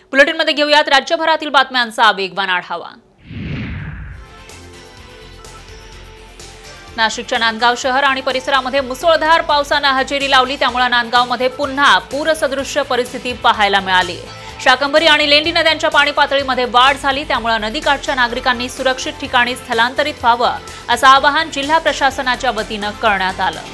बुलेटिनमध्ये घेऊयात राज्यभरातील बातम्यांचा वेगवान आढावा। नाशिकच्या नांदगाव शहर आणि परिसरामध्ये मुसळधार पावसाने हजेरी लावली, त्यामुळे नांदगावमध्ये पुन्हा पूरसदृश्य परिस्थिती पाहायला मिळाली। शाकंभरी आणि लेंडी नद्यांच्या पाणी पातळीमध्ये वाढ झाली, त्यामुळे नदीकाठच्या नागरिकांनी सुरक्षित ठिकाणी स्थलांतरित व्हावं असं आवाहन जिल्हा प्रशासनाच्या वतीने करण्यात आलं।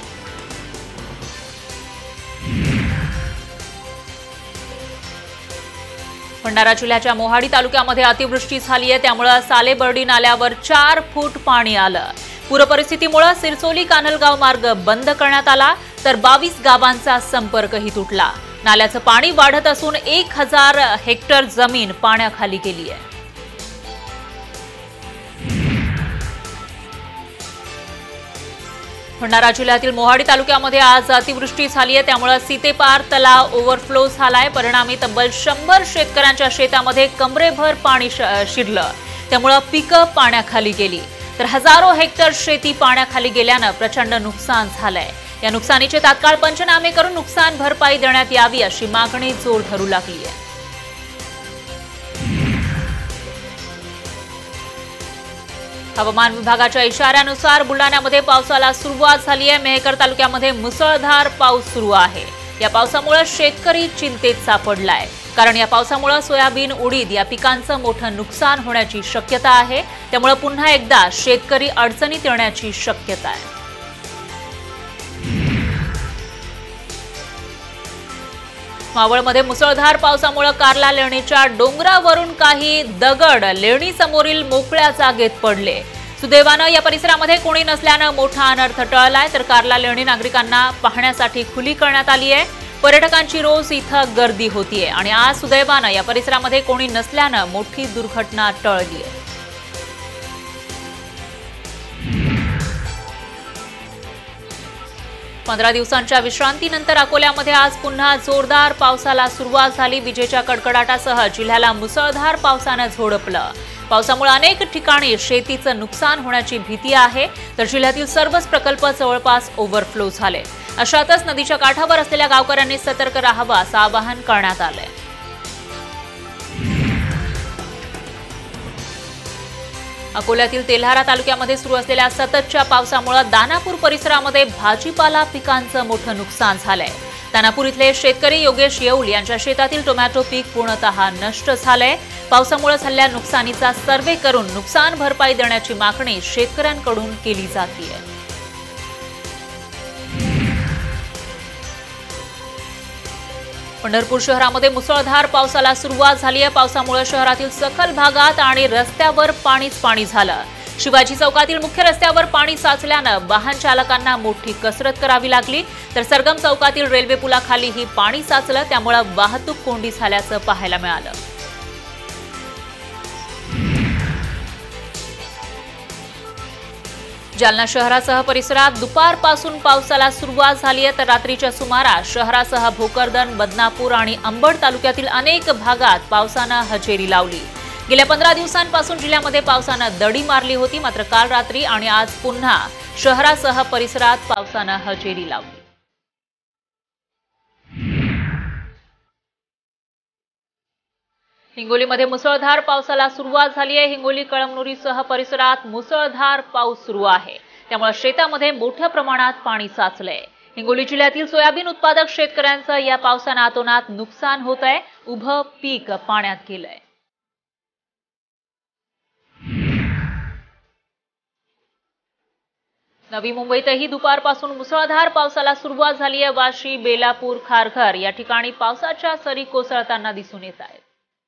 भंडारा जिल्ह्याच्या मोहाडी तालुक्यामध्ये अतिवृष्टी झाली आहे, त्यामुळे सालेबर्डी नाल्यावर 4 फूट पाणी आलं। पूरपरिस्थितीमुळे सिरसोली कानलगाव मार्ग बंद करण्यात आला, तर 22 गावांचा संपर्कही तुटला। नाल्याचं पाणी वाढत असून 1000 हेक्टर जमीन पाण्याखाली गेली आहे। भंडारा जिल्ह्यातील मोहाडी तालुक्यामध्ये आज अतिवृष्टी झाली आहे, त्यामुळे सीतेपार तलाव ओव्हरफ्लो झालाय। परिणामी तब्बल 100 शेतकऱ्यांच्या शेतामध्ये कमरेभर पाणी शिरलं, त्यामुळे पिकं पाण्याखाली गेली, तर हजारो हेक्टर शेती पाण्याखाली गेल्यानं प्रचंड नुकसान झालंय। या नुकसानीचे तात्काळ पंचनामे करून नुकसान भरपाई देण्यात यावी अशी मागणी जोर धरू लागली आहे। हवामान विभागाच्या इशाऱ्यानुसार बुलढाण्यामध्ये पावसाला सुरुवात झाली आहे। मेहकर तालुक्यामध्ये मुसळधार पाऊस सुरू आहे। या पावसामुळे शेतकरी चिंतेत सापडलाय, कारण या पावसामुळे सोयाबीन उडीद या पिकांचं मोठं नुकसान होण्याची शक्यता आहे, त्यामुळे पुन्हा एकदा शेतकरी अडचणीत येण्याची शक्यता आहे। मावळमध्ये मुसळधार पावसामुळे कार्ला लेणीच्या डोंगरावरून काही दगड लेणी समोरील मोकळ्या जागेत पडले। सुदैवानं या परिसरामध्ये कोणी नसल्यानं मोठा अनर्थ टळलाय, तर कार्ला लेणी नागरिकांना पाहण्यासाठी खुली करण्यात आली आहे। पर्यटकांची रोज इथं गर्दी होतीये आणि आज सुदैवानं या परिसरामध्ये कोणी नसल्यानं मोठी दुर्घटना टळली आहे। पंधरा दिवसांच्या विश्रांतीनंतर अकोल्यामध्ये आज पुन्हा जोरदार पावसाला सुरुवात झाली। विजेच्या कडकडाटासह जिल्ह्याला मुसळधार पावसाने झोडपलं। पावसामुळे अनेक ठिकाणी शेतीचं नुकसान होण्याची भीती आहे, तर जिल्ह्यातील सर्वच प्रकल्प जवळपास ओव्हरफ्लो झाले। अशातच नदीच्या काठावर असलेल्या गावकऱ्यांनी सतर्क राहावं असं आवाहन करण्यात आलंय। अकोल्यातील तेल्हारा तालुक्यामध्ये सुरू असलेल्या सततच्या पावसामुळे दानापूर परिसरामध्ये भाजीपाला पिकांचं मोठं नुकसान झालंय। दानापूर इथले शेतकरी योगेश येऊल यांच्या शेतातील टोमॅटो पीक पूर्णतः नष्ट झालंय। पावसामुळे झालेल्या नुकसानीचा सर्व्हे करून नुकसान भरपाई देण्याची मागणी शेतकऱ्यांकडून केली जातेय। पंढरपूर शहरामध्ये मुसळधार पावसाला सुरुवात झाली आहे। पावसामुळे शहरातील सखल भागात आणि रस्त्यावर पाणी झालं। शिवाजी चौकातील मुख्य रस्त्यावर पाणी साचल्यानं वाहन चालकांना मोठी कसरत करावी लागली, तर सरगम चौकातील रेल्वे पुलाखालीही पाणी साचलं, त्यामुळे वाहतूक कोंडी झाल्याचं पाहायला मिळालं। जालना शहरासह परिसरात दुपारपासून पावसाला सुरुवात झाली आहे, तर रात्रीच्या सुमारास शहरासह भोकरदन, बदनापूर आणि अंबड तालुक्यातील अनेक भागात पावसानं हजेरी लावली। गेल्या 15 दिवसांपासून जिल्ह्यामध्ये पावसानं दडी मारली होती, मात्र काल रात्री आणि आज पुन्हा शहरासह परिसरात पावसानं हजेरी लावली। हिंगोलीमध्ये मुसळधार पावसाला सुरुवात झाली आहे। हिंगोली कळमनुरीसह परिसरात मुसळधार पाऊस सुरू आहे, त्यामुळे शेतामध्ये मोठ्या प्रमाणात पाणी साचलंय। हिंगोली जिल्ह्यातील सोयाबीन उत्पादक शेतकऱ्यांचं या पावसानं अतोनात नुकसान होत आहे। उभं पीक पाण्यात गेलंय। नवी मुंबईतही दुपारपासून मुसळधार पावसाला सुरुवात झाली आहे। वाशी, बेलापूर, खारघर या ठिकाणी पावसाच्या सरी कोसळताना दिसून येत आहेत।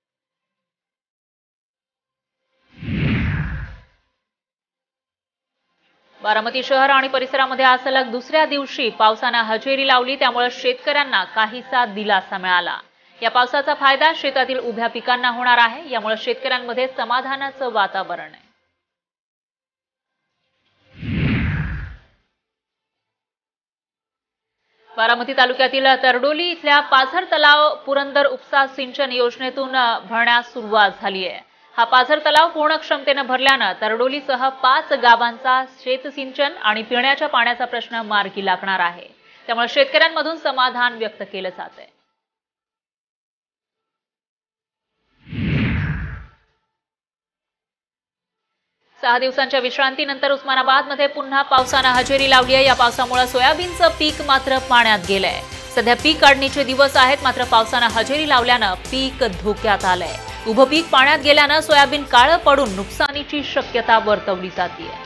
बारामती शहर आणि परिसरामध्ये आज सलग दुसऱ्या दिवशी पावसानं हजेरी लावली, त्यामुळे शेतकऱ्यांना काहीसा दिलासा मिळाला। या पावसाचा फायदा शेतातील उभ्या पिकांना होणार आहे, यामुळे शेतकऱ्यांमध्ये समाधानाचं वातावरण आहे। बारामती तालुक्यातील तरडोली इथल्या पाझर तलाव पुरंदर उपसा सिंचन योजनेतून भरण्यास सुरुवात झाली आहे। हा पाझर तलाव पूर्ण क्षमतेने भरल्याने तरडोलीसह 5 गावांचा शेतसिंचन आणि पिण्याच्या पाण्याचा प्रश्न मार्गी लागणार आहे। त्यामुळे शेतकऱ्यांमधून समाधान व्यक्त केलं जात आहे। 6 दिवसांच्या विश्रांतीनंतर उस्मानाबादमध्ये पुन्हा पावसानं हजेरी लावली आहे। या पावसामुळे सोयाबीनचं पीक मात्र पाण्यात गेलंय। सध्या पीक काढणीचे दिवस आहेत, मात्र पावसानं हजेरी लावल्यानं पीक धोक्यात आलंय। उभं पीक पाण्यात गेल्यानं सोयाबीन काळं पडून नुकसानीची शक्यता वर्तवली जाते।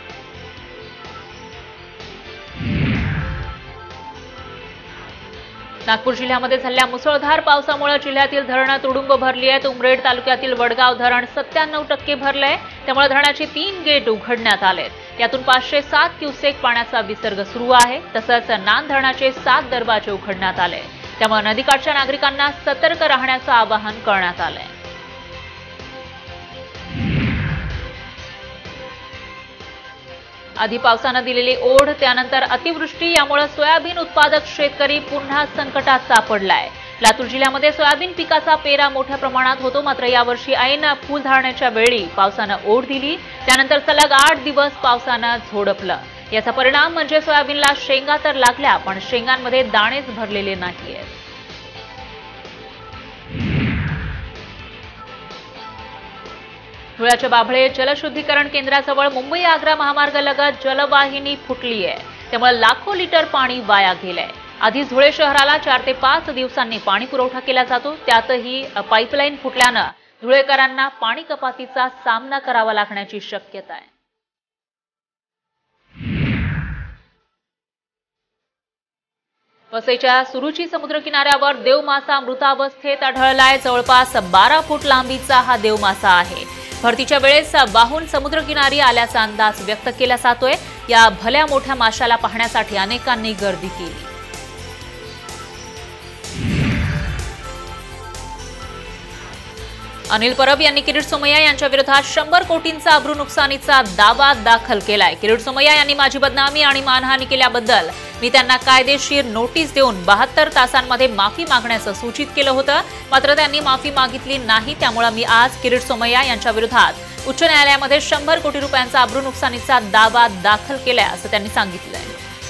नागपूर जिल्ह्यामध्ये झालेल्या मुसळधार पावसामुळे जिल्ह्यातील धरणं तुडुंब भरली आहेत। उमरेड तालुक्यातील वडगाव धरण 97% भरलंय, त्यामुळे धरणाचे 3 गेट उघडण्यात आलेत। यातून 507 क्युसेक पाण्याचा विसर्ग सुरू आहे। तसंच नान धरणाचे 7 दरवाजे उघडण्यात आले, त्यामुळे नदीकाठच्या नागरिकांना सतर्क राहण्याचं आवाहन करण्यात आलंय। आधी पावसानं दिलेली ओढ, त्यानंतर अतिवृष्टी यामुळे सोयाबीन उत्पादक शेतकरी पुन्हा संकटात सापडलाय। लातूर जिल्ह्यामध्ये सोयाबीन पिकाचा पेरा मोठ्या प्रमाणात होतो, मात्र यावर्षी ऐन फुल धारण्याच्या वेळी पावसानं ओढ दिली, त्यानंतर सलग 8 दिवस पावसानं झोडपलं। याचा परिणाम म्हणजे सोयाबीनला शेंगा तर लागल्या, पण शेंगांमध्ये दाणेच भरलेले नाहीये। धुळ्याच्या बाभळे जलशुद्धीकरण केंद्राजवळ मुंबई आग्रा महामार्गालगत जलवाहिनी फुटली आहे, त्यामुळे लाखो लिटर पाणी वाया गेलंय। आधी धुळे शहराला 4 ते 5 दिवसांनी पाणी पुरवठा केला जातो, त्यातही पाईपलाईन फुटल्यानं धुळेकरांना पाणी कपातीचा सामना करावा लागण्याची शक्यता आहे। वसईच्या सुरुची समुद्रकिनाऱ्यावर देवमासा मृतावस्थेत आढळलाय। जवळपास 12 फूट लांबीचा हा देवमासा आहे। भरतीच्या वेळेस वाहून समुद्रकिनारी आल्याचा अंदाज व्यक्त केला जातोय। या भल्या मोठ्या माशाला पाहण्यासाठी अनेकांनी गर्दी केली। अनिल परब यांनी किरीट सोमय्या यांच्या विरोधात 100 कोटींचा अब्रू नुकसानीचा दावा दाखल केलाय। किरीट सोमय्या यांनी माझी बदनामी आणि मानहानी केल्याबद्दल मी त्यांना कायदेशीर नोटीस देऊन 72 तासांमध्ये माफी मागण्याचं सूचित केलं होतं, मात्र त्यांनी माफी मागितली नाही। त्यामुळे मी आज किरीट सोमय्या यांच्या विरोधात उच्च न्यायालयामध्ये 100 कोटी रुपयांचा अब्रू नुकसानीचा दावा दाखल केलाय, असं त्यांनी सांगितलंय।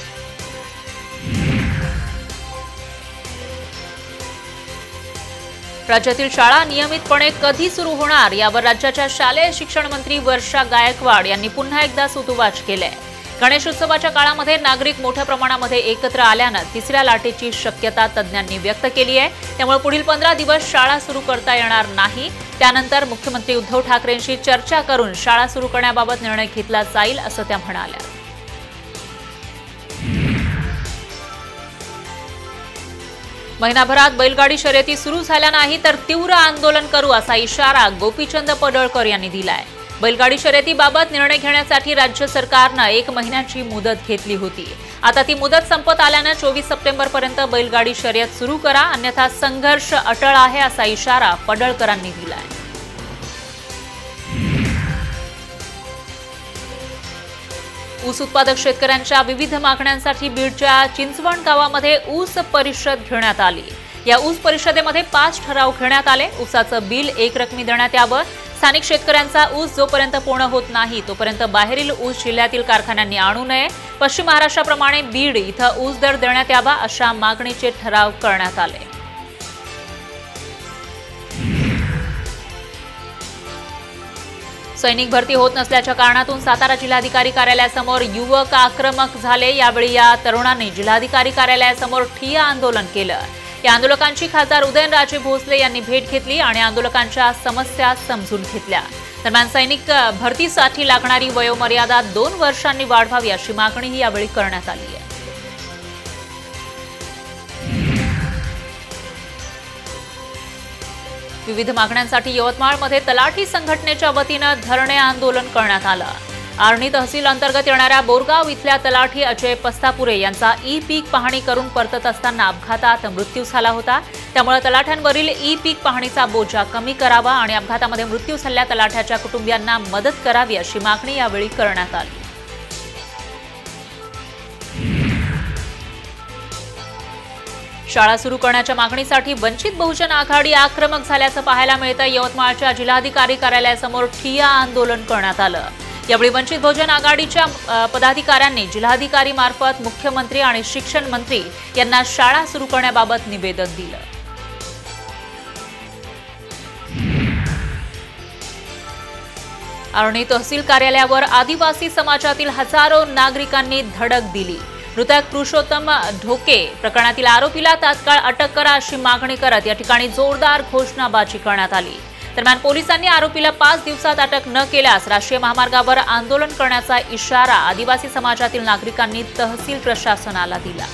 राज्यातील शाळा नियमितपणे कधी सुरू होणार यावर राज्याच्या शालेय शिक्षण मंत्री वर्षा गायकवाड यांनी पुन्हा एकदा सूतोवाच केलाय। गणेशोत्सवाच्या काळामध्ये नागरिक मोठ्या प्रमाणामध्ये एकत्र आल्यानं तिसऱ्या लाटेची शक्यता तज्ज्ञांनी व्यक्त केली आहे, त्यामुळे पुढील 15 दिवस शाळा सुरू करता येणार नाही। त्यानंतर मुख्यमंत्री उद्धव ठाकरेंशी चर्चा करून शाळा सुरू करण्याबाबत निर्णय घेतला जाईल, असं त्या म्हणाल्या। महिनाभरात बैलगाडी शर्यती सुरू झाल्या नाही तर तीव्र आंदोलन करू, असा इशारा गोपीचंद पडळकर यांनी दिलाय। बैलगाडी शर्यतीबाबत निर्णय घेण्यासाठी राज्य सरकारनं 1 महिन्याची मुदत घेतली होती। आता ती मुदत संपत आल्यानं 24 सप्टेंबरपर्यंत बैलगाडी शर्यत सुरू करा, अन्यथा संघर्ष अटळ आहे, असा इशारा पडळकरांनी दिलाय। ऊस उत्पादक शेतकऱ्यांच्या विविध मागण्यांसाठी बीडच्या चिंचवण गावामध्ये ऊस परिषद घेण्यात आली। या ऊस परिषदेमध्ये 5 ठराव घेण्यात आले। ऊसाचं बिल एकरकमी देण्यात यावं, स्थानिक शेतकऱ्यांचा ऊस जोपर्यंत पूर्ण होत नाही तोपर्यंत बाहेरील ऊस जिल्ह्यातील कारखान्यांनी आणू नये, पश्चिम महाराष्ट्राप्रमाणे बीड इथं ऊस दर देण्यात यावा, अशा मागणीचे ठराव करण्यात आले। सैनिक भरती होत नसल्याच्या कारणातून सातारा जिल्हाधिकारी कार्यालयासमोर युवक आक्रमक झाले। यावेळी या तरुणांनी जिल्हाधिकारी कार्यालयासमोर ठिय्या आंदोलन केलं। या आंदोलकांची खासदार उदयनराजे भोसले यांनी भेट घेतली आणि आंदोलकांच्या समस्या समजून घेतल्या। दरम्यान सैनिक भरतीसाठी लागणारी वयोमर्यादा 2 वर्षांनी वाढवावी, अशी मागणीही यावेळी करण्यात आली आहे। विविध मागण्यांसाठी यवतमाळमध्ये तलाठी संघटनेच्या वतीनं धरणे आंदोलन करण्यात आलं। आर्णी तहसील अंतर्गत येणाऱ्या बोरगाव इथल्या तलाठी अजय पस्तापुरे यांचा ई-पीक पाहणी करून परतत असताना अपघातात मृत्यू झाला होता। त्यामुळे तलाठ्यांवरील ई-पीक पाहणीचा बोजा कमी करावा आणि अपघातामध्ये मृत्यू झालेल्या तलाठ्याच्या कुटुंबियांना मदत करावी, अशी मागणी यावेळी करण्यात आली। शाळा सुरू करण्याच्या मागणीसाठी वंचित बहुजन आघाडी आक्रमक झाल्याचं पाहायला मिळतं। यवतमाळच्या जिल्हाधिकारी कार्यालयासमोर ठिय्या आंदोलन करण्यात आलं। यावेळी वंचित बहुजन आघाडीच्या पदाधिकाऱ्यांनी जिल्हाधिकारी मार्फत मुख्यमंत्री आणि शिक्षण मंत्री यांना शाळा सुरू करण्याबाबत निवेदन दिलं। आर्णी तहसील कार्यालयावर आदिवासी समाजातील हजारो नागरिकांनी धडक दिली। मृतक पुरुषोत्तम ढोके प्रकरणातील आरोपीला तात्काळ अटक करा अशी मागणी करत या ठिकाणी जोरदार घोषणाबाजी करण्यात आली। दरम्यान पोलिसांनी आरोपीला 5 दिवसात अटक न केल्यास राष्ट्रीय महामार्गावर आंदोलन करण्याचा इशारा आदिवासी समाजातील नागरिकांनी तहसील प्रशासनाला दिला।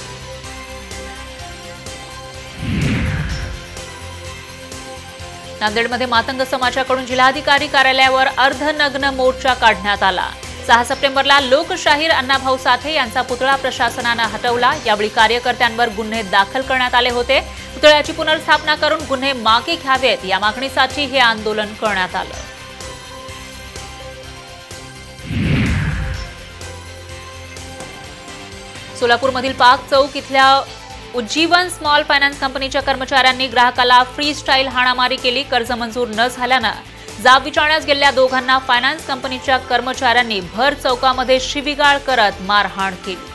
नांदेडमध्ये मातंग समाजाकडून जिल्हाधिकारी कार्यालयावर अर्धनग्न मोर्चा काढण्यात आला। 6 सप्टेंबरला लोकशाहीर अण्णाभाऊ साठे यांचा पुतळा प्रशासनाने हटवला। यावेळी कार्यकर्त्यांवर गुन्हे दाखल करण्यात आले होते। पुतळ्याची पुनर्स्थापना करून गुन्हे मागे घ्यावेत या मागणीसाठी हे आंदोलन करण्यात आलं। सोलापूरमधील पाक चौक इथल्या उज्जीवन स्मॉल फायनान्स कंपनीच्या कर्मचाऱ्यांनी ग्राहकाला फ्री स्टाईल हाणामारी केली। कर्ज मंजूर न झाल्यानं जाब विचारण्यास गेलेल्या दोघांना फायनान्स कंपनीच्या कर्मचाऱ्यांनी भर चौकामध्ये शिवीगाळ करत मारहाण केली।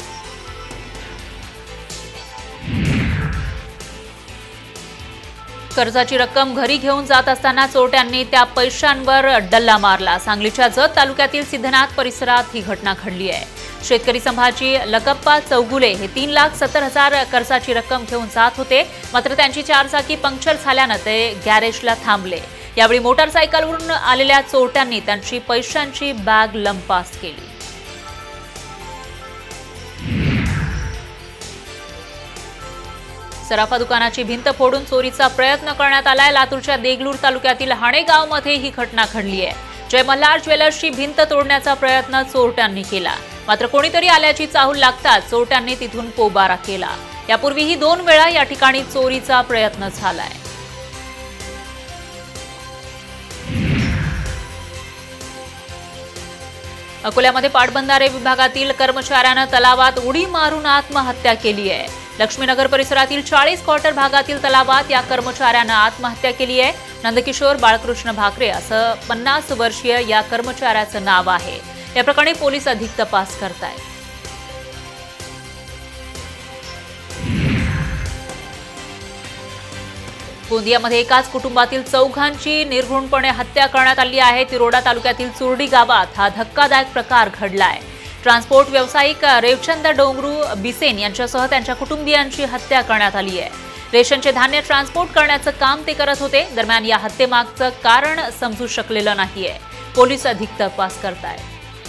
कर्जाची रक्कम घरी घेऊन जात असताना चोरट्यांनी त्या पैशांवर डल्ला मारला। सांगलीच्या जत तालुक्यातील सिद्धनाथ परिसरात ही घटना घडली आहे। शेतकरी संभाजी लकप्पा चौगुले हे 3,70,000 कर्जाची रक्कम घेऊन जात होते, मात्र त्यांची चारचाकी पंक्चर झाल्यानं ते गॅरेजला थांबले। यावेळी मोटारसायकलवरून आलेल्या चोरट्यांनी त्यांची पैशांची बॅग लंपास केली। सराफा दुकानाची भिंत फोडून चोरीचा प्रयत्न करण्यात आलाय। लातूरच्या देगलूर तालुक्यातील हाणेगावमध्ये ही घटना घडली आहे। जय मल्हार ज्वेलर्सची भिंत तोडण्याचा प्रयत्न चोरट्यांनी केला, मात्र कोणीतरी आल्याची चाहूल लागताच चोरट्यांनी तिथून पोबारा केला। यापूर्वीही 2 वेळा या ठिकाणी चोरीचा प्रयत्न झालाय। अकोल्यामध्ये पाटबंधारे विभागातील कर्मचाऱ्यानं तलावात उडी मारून आत्महत्या केली आहे। लक्ष्मीनगर परिसरातील 40 क्वार्टर भागातील तलावात या कर्मचाऱ्यानं आत्महत्या केली आहे। नंदकिशोर बाळकृष्ण भाकरे असं 50 वर्षीय या कर्मचाऱ्याचं नाव आहे। या प्रकरणी पोलीस अधिक तपास करतायत। गोंदियामध्ये एकाच कुटुंबातील 4घांची निर्घृणपणे हत्या करण्यात आली आहे। तिरोडा तालुक्यातील चुर्डी गावात हा धक्कादायक प्रकार घडलाय। ट्रान्सपोर्ट व्यावसायिक रेवचंद डोंगरू बिसेन यांच्यासह त्यांच्या कुटुंबियांची हत्या करण्यात आली आहे। रेशनचे धान्य ट्रान्सपोर्ट करण्याचं काम ते करत होते। दरम्यान या हत्येमागचं कारण समजू शकलेलं नाहीये। पोलीस अधिक तपास करतायत।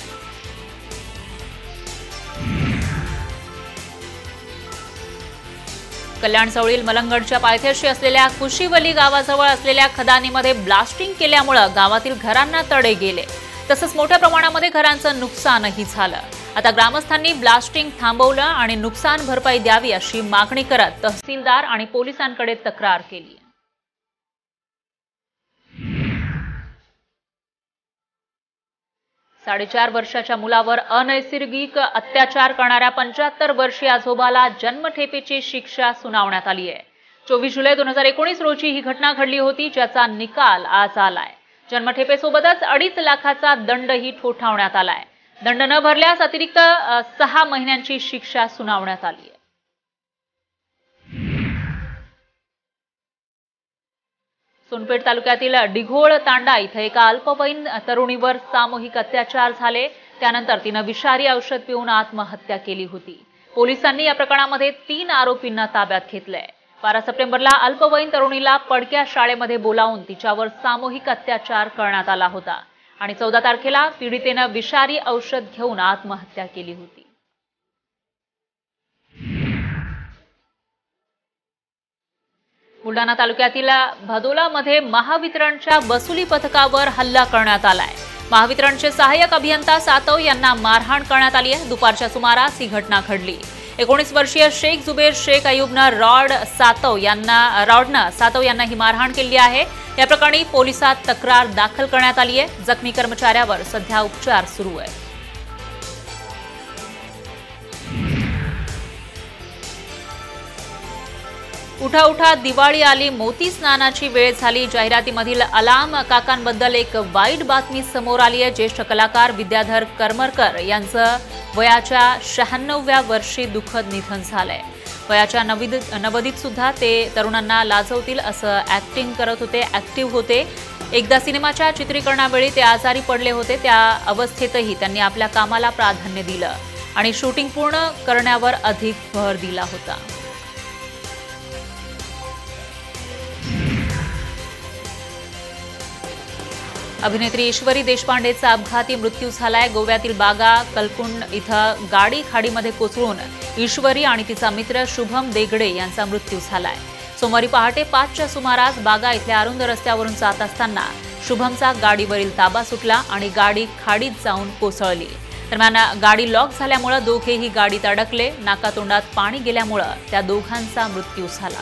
कल्याणजवळील मलंगडच्या पायथ्याशी असलेल्या कुशीवली गावाजवळ असलेल्या खदानीमध्ये ब्लास्टिंग केल्यामुळे गावातील घरांना तडे गेले, तसंच मोठ्या प्रमाणामध्ये घरांचं नुकसानही झालं। आता ग्रामस्थांनी ब्लास्टिंग थांबवलं आणि नुकसान भरपाई द्यावी अशी मागणी करत तहसीलदार आणि पोलिसांकडे तक्रार केली। 4.5 वर्षाच्या मुलावर अनैसर्गिक अत्याचार करणाऱ्या 75 वर्षीय आजोबाला जन्मठेपेची शिक्षा सुनावण्यात आली आहे। 24 जुलै 2019 रोजी ही घटना घडली होती, ज्याचा निकाल आज आलाय। जन्मठेपेसोबतच 2.5 लाखाचा दंडही ठोठावण्यात आलाय। दंड न भरल्यास अतिरिक्त 6 महिन्यांची शिक्षा सुनावण्यात आली आहे। सोनपेठ तालुक्यातील डिघोळ तांडा इथे एका अल्पवयीन तरुणीवर सामूहिक अत्याचार झाले। त्यानंतर तिने विषारी औषध पिऊन आत्महत्या केली होती। पोलिसांनी या प्रकरणामध्ये 3 आरोपींना ताब्यात घेतलंय। 12 सप्टेंबरला अल्पवयीन तरुणीला पडक्या शाळेमध्ये बोलावून तिच्यावर सामूहिक अत्याचार करण्यात आला होता आणि 14 तारखेला पीडितेने विषारी औषध घेऊन आत्महत्या केली होती। बुलढाणा तालुक्यातील भदोलामध्ये महावितरणच्या वसुली पथकावर हल्ला करण्यात आलाय। महावितरणचे सहाय्यक अभियंता सातव यांना मारहाण करण्यात आली आहे। दुपारच्या सुमारास ही घटना घडली। 19 वर्षीय शेख जुबेर शेख अयूबनं रॉडनं सातव यांना ही मारहाण केली आहे। या प्रकरणी पोलिसात तक्रार दाखल करण्यात आली आहे। जखमी कर्मचाऱ्यावर सध्या उपचार सुरू आहेत। उठा उठा दिवाळी आली, मोती स्नानाची वेळ झाली। जाहिरातीमधील अलाम काकांबद्दल एक वाईट बातमी समोर आली आहे। ज्येष्ठ कलाकार विद्याधर करमरकर यांचं वयाच्या 96व्या वर्षी दुःखद निधन झालंय। वयाच्या नवदीत सुद्धा ते तरुणांना लाजवतील असं ऍक्टिंग करत होते, ऍक्टिव्ह होते। एकदा सिनेमाच्या चित्रीकरणावेळी ते आजारी पडले होते. त्या अवस्थेतही त्यांनी आपल्या कामाला प्राधान्य दिलं आणि शूटिंग पूर्ण करण्यावर अधिक भर दिला होता. अभिनेत्री ईश्वरी देशपांडेचा अपघाती मृत्यू झालाय. गोव्यातील बागा कलकुंड इथं गाडी खाडीमध्ये कोसळून ईश्वरी आणि तिचा मित्र शुभम देगडे यांचा मृत्यू झालाय. सोमवारी पहाटे 5च्या सुमारास बागा इथल्या अरुंद रस्त्यावरून जात असताना शुभमचा गाडीवरील ताबा सुटला आणि गाडी खाडीत जाऊन कोसळली. दरम्यान गाडी लॉक झाल्यामुळे दोघेही गाडीत अडकले. नाकातोंडात पाणी गेल्यामुळे त्या दोघांचा मृत्यू झाला.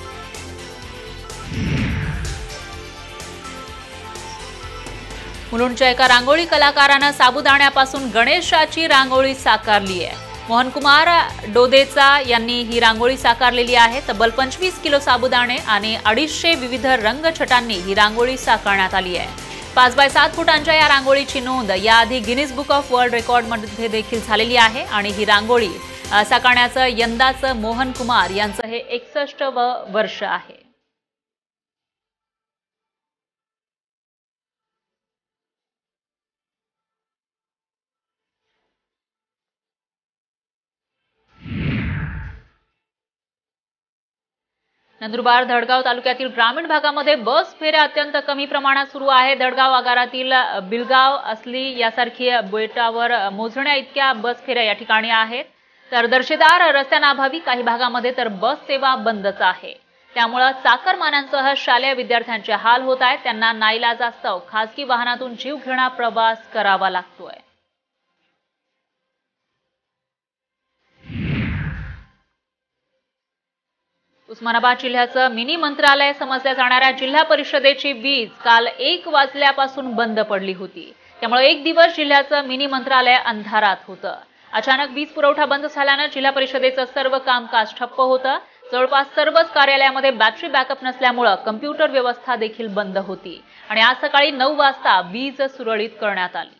मुलुंडच्या एका रांगोळी कलाकारानं साबुदाण्यापासून गणेशाची रांगोळी साकारली आहे. मोहनकुमार डोदेचा यांनी ही रांगोळी साकारलेली आहे. तब्बल 25 किलो साबुदाणे आणि 250 विविध रंगछटांनी ही रांगोळी साकारण्यात आली आहे. 5 बाय 7 फुटांच्या या रांगोळीची नोंद याआधी गिनीज बुक ऑफ वर्ल्ड रेकॉर्डमध्ये देखील झालेली आहे आणि ही रांगोळी साकारण्याचं यंदाचं मोहनकुमार यांचं हे 61वं वर्ष आहे. नंदुरबार धडगाव तालुक्यातील ग्रामीण भागामध्ये बस फेऱ्या अत्यंत कमी प्रमाणात सुरू आहे. धडगाव आगारातील बिलगाव असली यासारखी बेटावर मोजण्या इतक्या बस फेऱ्या या ठिकाणी आहेत. तर दर्शेदार रस्त्यांअभावी काही भागामध्ये तर बस सेवा बंदच आहे. त्यामुळे चाकरमान्यांसह शालेय विद्यार्थ्यांचे हाल होत आहेत. त्यांना नाईलाजास्तव खासगी वाहनातून जीवघेणा प्रवास करावा लागतोय. उस्मानाबाद जिल्ह्याचं मिनी मंत्रालय समजल्या जाणाऱ्या जिल्हा परिषदेची वीज काल 1 वाजल्यापासून बंद पडली होती. त्यामुळे एक दिवस जिल्ह्याचं मिनी मंत्रालय अंधारात होतं. अचानक वीज पुरवठा बंद झाल्यानं जिल्हा परिषदेचं सर्व कामकाज ठप्प होतं. जवळपास सर्वच कार्यालयामध्ये बॅटरी बॅकअप नसल्यामुळे कम्प्युटर व्यवस्था देखील बंद होती आणि आज सकाळी 9 वाजता वीज सुरळीत करण्यात आली.